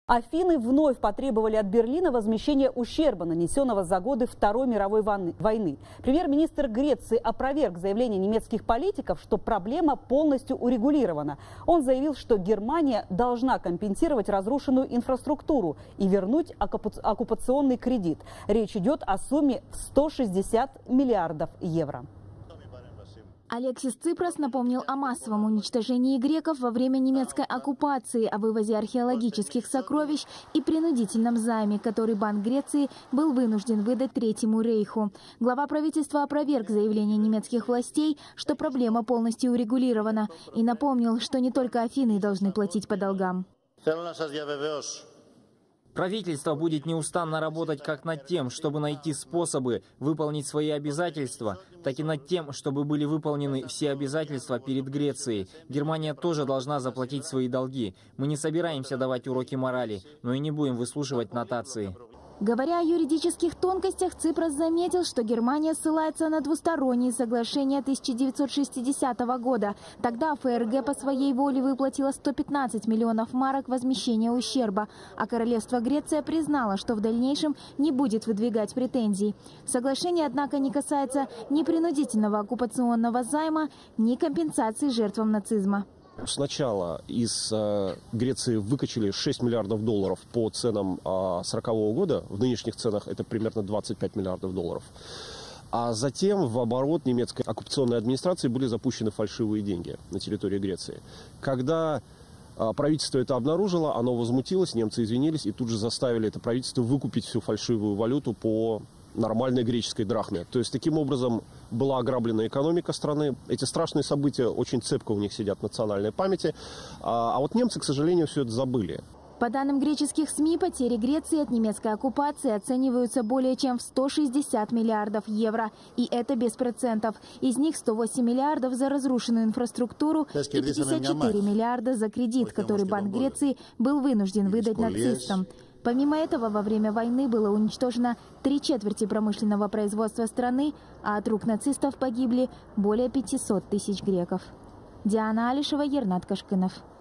Афины вновь потребовали от Берлина возмещения ущерба, нанесенного за годы Второй мировой войны. Премьер-министр Греции опроверг заявление немецких политиков, что проблема полностью урегулирована. Он заявил, что Германия должна компенсировать разрушенную инфраструктуру и вернуть оккупационный кредит. Речь идет о сумме в 160 миллиардов евро. Алексис Ципрас напомнил о массовом уничтожении греков во время немецкой оккупации, о вывозе археологических сокровищ и принудительном займе, который Банк Греции был вынужден выдать Третьему рейху. Глава правительства опроверг заявление немецких властей, что проблема полностью урегулирована, и напомнил, что не только Афины должны платить по долгам. Правительство будет неустанно работать как над тем, чтобы найти способы выполнить свои обязательства, так и над тем, чтобы были выполнены все обязательства перед Грецией. Германия тоже должна заплатить свои долги. Мы не собираемся давать уроки морали, но и не будем выслушивать нотации. Говоря о юридических тонкостях, Ципрас заметил, что Германия ссылается на двусторонние соглашения 1960 года. Тогда ФРГ по своей воле выплатила 115 миллионов марок возмещения ущерба, а королевство Греция признало, что в дальнейшем не будет выдвигать претензий. Соглашение, однако, не касается ни принудительного оккупационного займа, ни компенсации жертвам нацизма. Сначала из Греции выкачали 6 миллиардов долларов по ценам 1940 года. В нынешних ценах это примерно 25 миллиардов долларов. А затем в оборот немецкой оккупационной администрации были запущены фальшивые деньги на территории Греции. Когда правительство это обнаружило, оно возмутилось, немцы извинились и тут же заставили это правительство выкупить всю фальшивую валюту по нормальной греческой драхме. То есть таким образом была ограблена экономика страны. Эти страшные события очень цепко у них сидят в национальной памяти. А вот немцы, к сожалению, все это забыли. По данным греческих СМИ, потери Греции от немецкой оккупации оцениваются более чем в 160 миллиардов евро. И это без процентов. Из них 108 миллиардов за разрушенную инфраструктуру и 54 миллиарда за кредит, который Банк Греции был вынужден выдать нацистам. Помимо этого, во время войны было уничтожено 3/4 промышленного производства страны, а от рук нацистов погибли более 500 тысяч греков. Диана Алишева, Ернат Кашкынов.